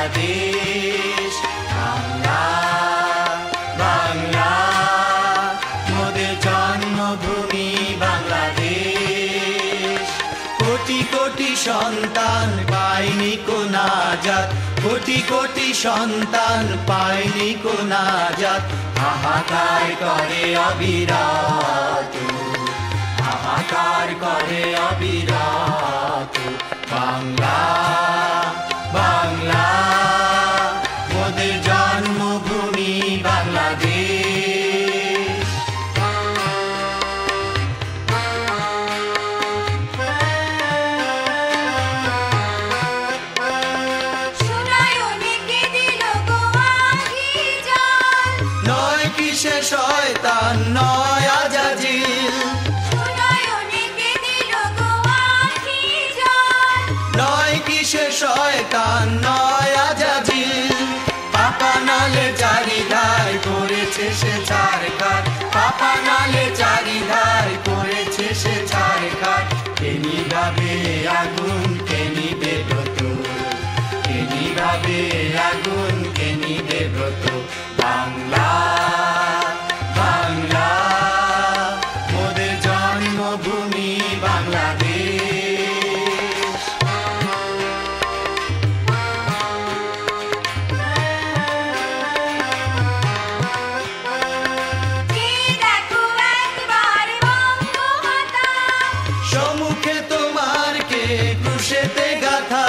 বাংলাদেশ। বাংলা বাংলা মোদের জন্মভূমি বাংলাদেশ। কোটি কোটি সন্তান পায়নি কোন আজাদ, কোটি কোটি সন্তান পায়নি কোন আজাদ। হাহাকার করে অবিরত, হাহাকার করে অবিরত। বাংলা বাংলা মোদের জন্মভূমি বাংলাদেশ। নয় কিসে শয়তান নয় আজাজিল, নয় কিসে শয়তান নয় আজাজিল। পাপা নালে চারিধার করেছে সে ছারখার, পাপা নালে চারিধার করেছে সে ছারখার। কে নিভাবে আগুন কে নিবে ব্রত, কে নিভাবে আগুন কে নিবে ব্রত। বাংলা বাংলা মোদের জন্মভূমি বাংলাদেশ। সম্মুখে তোমার কে ক্রুশেতে গাথা,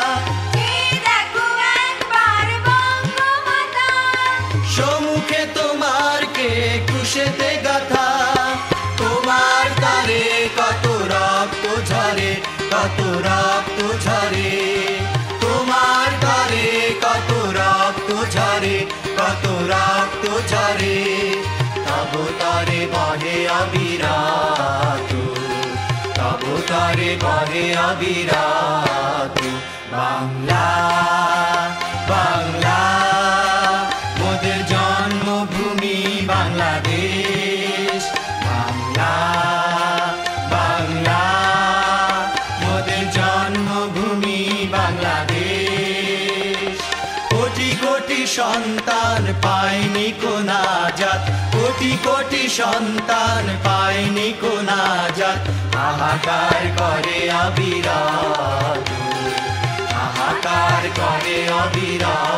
সম্মুখে তোমার কে ক্রুশেতে গাথা। তোমার তারে কত রক্ত ঝরে, কত রক্ত ঝরে। তোমার তারে কত রক্ত ঝরে, কত রক্ত ঝরে। তব তরে বহে অবিরত, তব তরে বহে অবিরত। বাংলা বাংলা মোদের জন্মভূমি বাংলাদেশ। বাংলা বাংলা মোদের জন্মভূমি বাংলাদেশ। কোটি কোটি সন্তান পায়নি কোন আজাদ, কোটি কোটি সন্তান পায়নি কোন আজাদ। হাহাকার করে অবিরত, হাহাকার করে অবিরত।